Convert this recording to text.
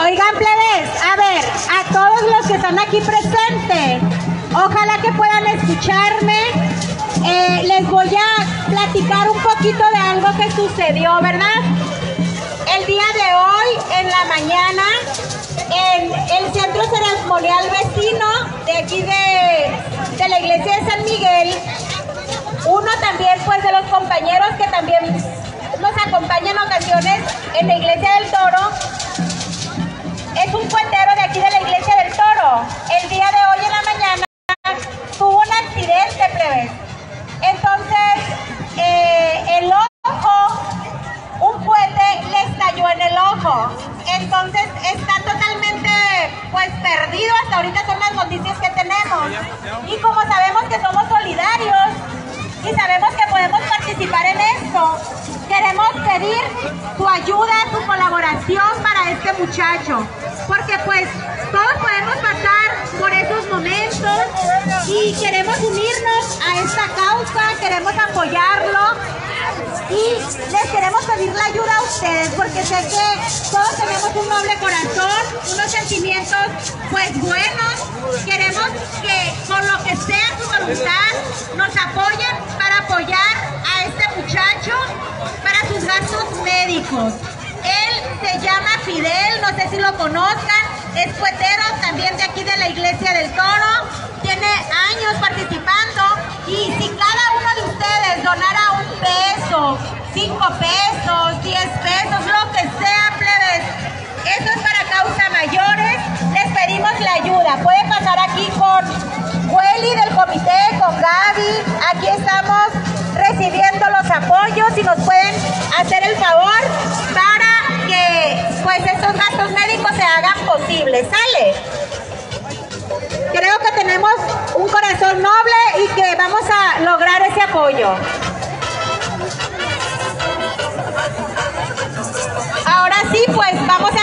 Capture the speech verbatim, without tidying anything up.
Oigan, plebes, a ver, a todos los que están aquí presentes, ojalá que puedan escucharme. Eh, les voy a platicar un poquito de algo que sucedió, ¿verdad? El día de hoy, en la mañana, en el centro ceremonial vecino de aquí de, de la iglesia de San Miguel, uno también pues de los compañeros que también nos acompañan en ocasiones en la iglesia del Toro, es un cuentero de aquí de la iglesia del Toro. El día de hoy en la mañana tuvo un accidente, plebes. Entonces, eh, el ojo, un cohete le estalló en el ojo. Entonces, está totalmente, pues, perdido. Hasta ahorita son las noticias que tenemos. Y como sabemos que somos solidarios y sabemos que podemos participar en esto, queremos pedir su ayuda, su colaboración para este muchacho. Porque, pues, todos podemos pasar por esos momentos y queremos unirnos a esta causa, queremos apoyarlo y les queremos pedir la ayuda a ustedes porque sé que todos tenemos un noble corazón, unos sentimientos pues buenos. Queremos que con lo que sea su voluntad nos apoyen para apoyar a este muchacho para sus gastos médicos. Él se llama Fidel, no sé si lo conozcan, es cuetero también de aquí de la iglesia del Toro, tiene años participando y si cada uno de ustedes donara un peso, cinco pesos, diez pesos, lo que sea, plebes, eso es para causa mayores, les pedimos la ayuda. Pueden pasar aquí con Welly del comité, con Gaby, aquí estamos recibiendo los apoyos y nos pueden hacer el favor para que pues estos gastos médicos se hagan posibles, ¿sale? Creo que tenemos un corazón noble y que vamos a lograr ese apoyo. Ahora sí, pues vamos a